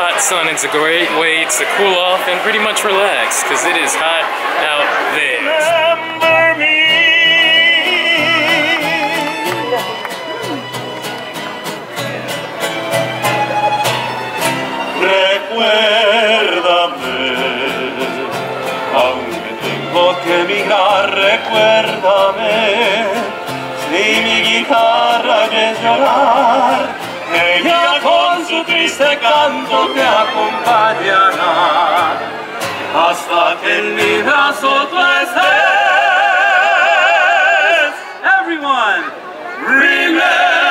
hot sun. It's a great way to cool off and pretty much relax, because it is hot out there. Remember me. Recuérdame, aunque tengo que emigrar, recuérdame. Si mi guitarra es llorar, ella con su triste canto te acompañará hasta que en mi brazo tú estés. Everyone, remember.